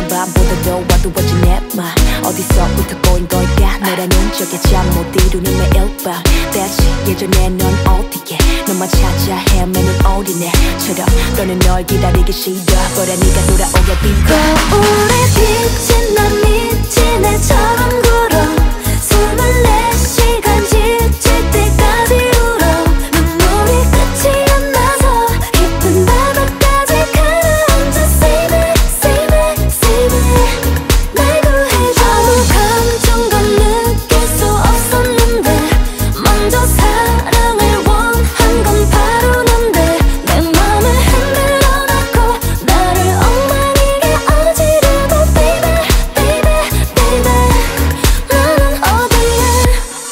어두운 밤보다도 어두워진 내맘 어디서부터 꼬인 걸까 너라는 적에 잠 못 이루는 매일 밤 대체 예전에 넌 어디에 너만 찾아 헤매는 어린애처럼 너는 널 기다리기 싫어 보라 네가 돌아오게 빌어 거울에 비친 난 미친 애처럼 굴어 24시간 지칠 때까지 울어 눈물이 끝이 안 나서 깊은 바다까지 가라앉아 Save it, save it, save it 날 구해줘 아무 감정도 느낄 수 없었는데 먼저 사랑을 원한 건 바로 넌데 내 맘을 흔들어 놨고 나를 엉망이게 어지르고 Baby, baby, baby 너는 어디에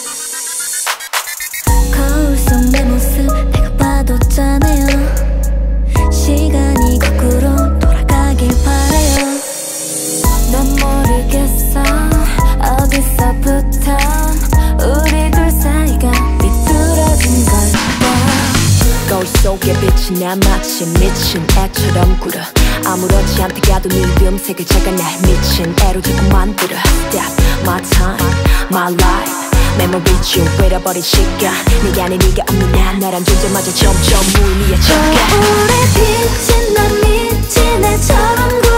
거울 속 내 모습 내가 봐도 짠해요 시간이 거꾸로 돌아가길 바라요 난 모르겠어 어디서부터 우리 둘 사이가 비뚤어진 걸까 거울 속에 빛이 나 마치 미친 애처럼 굴어 아무렇지 않게 가도 네 음색을 제가 날 미친 애로 자꾸 만들어 Step my time, my life memory 중 잃어버린 시간 네가 아닌 네가 없는 나란 존재마저 점점 무의미해져 거울에 비친 난 미친 애처럼 굴어